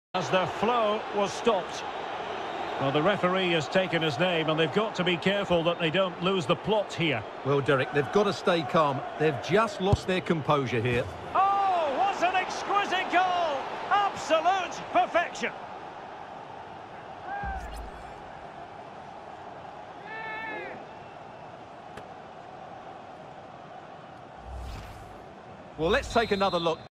As their flow was stopped. Well, the referee has taken his name, and they've got to be careful that they don't lose the plot here. Well, Derek, they've got to stay calm. They've just lost their composure here. Oh, what an exquisite goal! Absolute perfection! Well, let's take another look.